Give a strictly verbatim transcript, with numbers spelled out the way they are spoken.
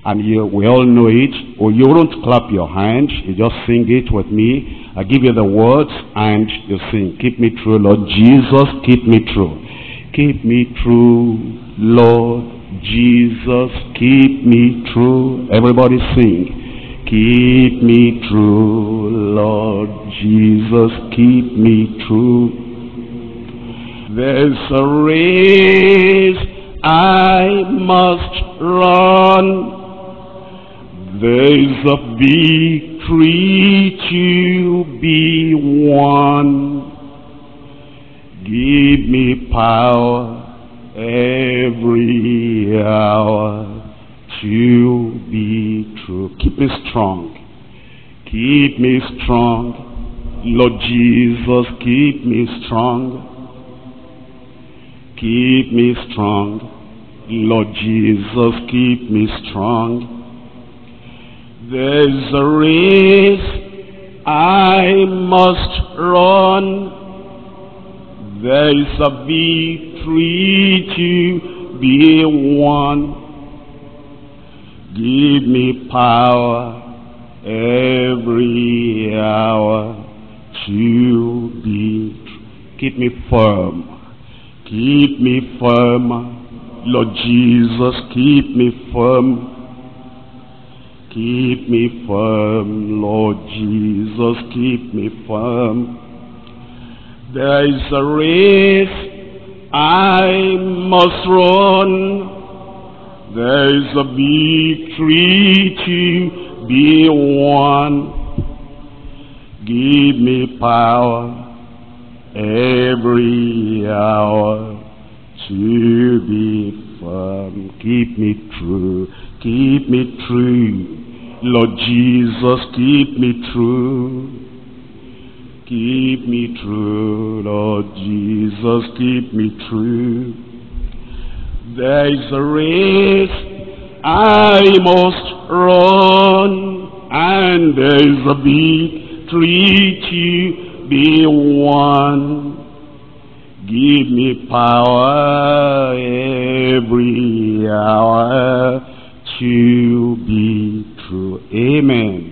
And you, we all know it. Or you don't clap your hand. You just sing it with me. I give you the words and you sing. Keep me true, Lord Jesus. Keep me true. Keep me true, Lord Jesus. Keep me true. Everybody sing. Keep me true, Lord Jesus. Keep me true. There's a race I must run. There's a victory to be won. Give me power every hour to be true. Keep me strong. Keep me strong. Lord Jesus, keep me strong. Keep me strong. Lord Jesus, keep me strong. There's a race I must run. There's a victory to be won. Give me power every hour to be true. Keep me firm. Keep me firm. Lord Jesus, keep me firm. Keep me firm, Lord Jesus, keep me firm. There is a race I must run. There is a victory to be won. Give me power every hour to be firm. Keep me true, keep me true. Lord Jesus, keep me true. Keep me true, Lord Jesus, keep me true. There is a race I must run, and there is a victory to be won. Give me power every hour to be true. Amen.